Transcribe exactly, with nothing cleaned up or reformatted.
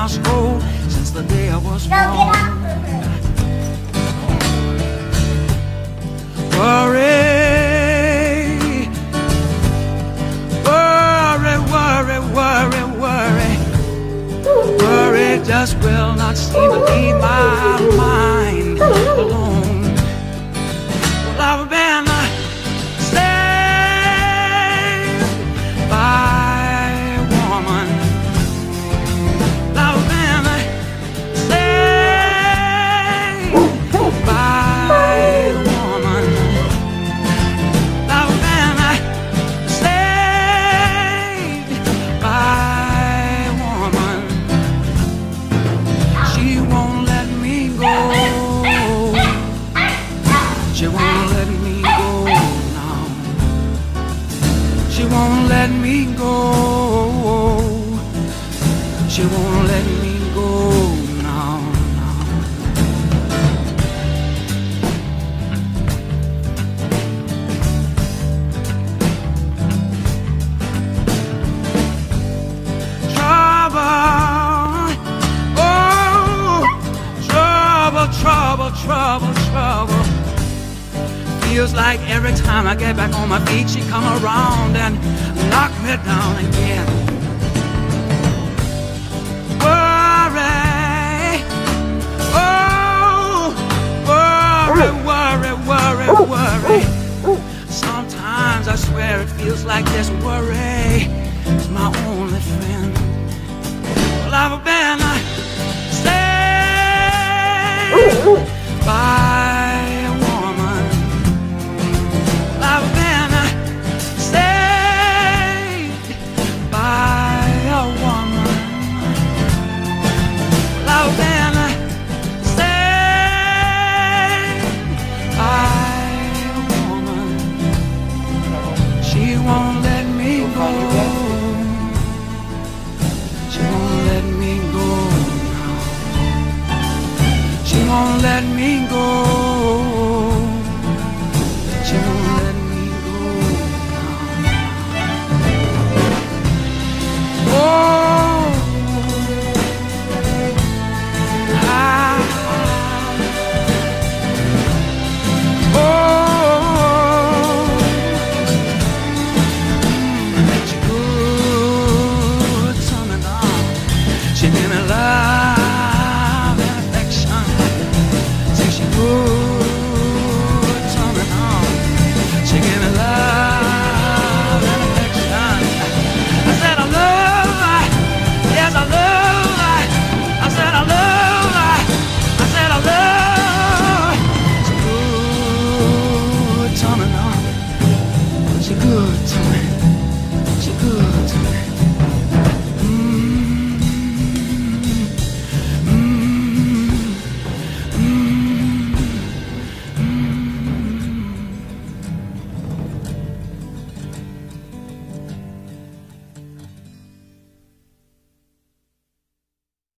months old since the day I was born. Worry, worry, worry, worry, worry, worry just will not seem to leave my mind alone. Well, I've been saved by a woman. I've been saved by a woman. I've been saved by a woman. She won't let me go. She won't let me go now. She won't let me go. She won't let me go now, now. Trouble, oh, trouble, trouble, trouble, trouble. Feels like every time I get back on my feet, she come around and knock me down again. Worry, oh, worry, worry, worry, worry. Sometimes I swear it feels like this worry is my only friend. Well, I've been saved by a woman. I've been saved by a woman. I've been saved by a woman. She won't let me go. She won't let me go now. She won't let me go. She won't let me go now. Oh, I, oh, she good to me now. She give me love.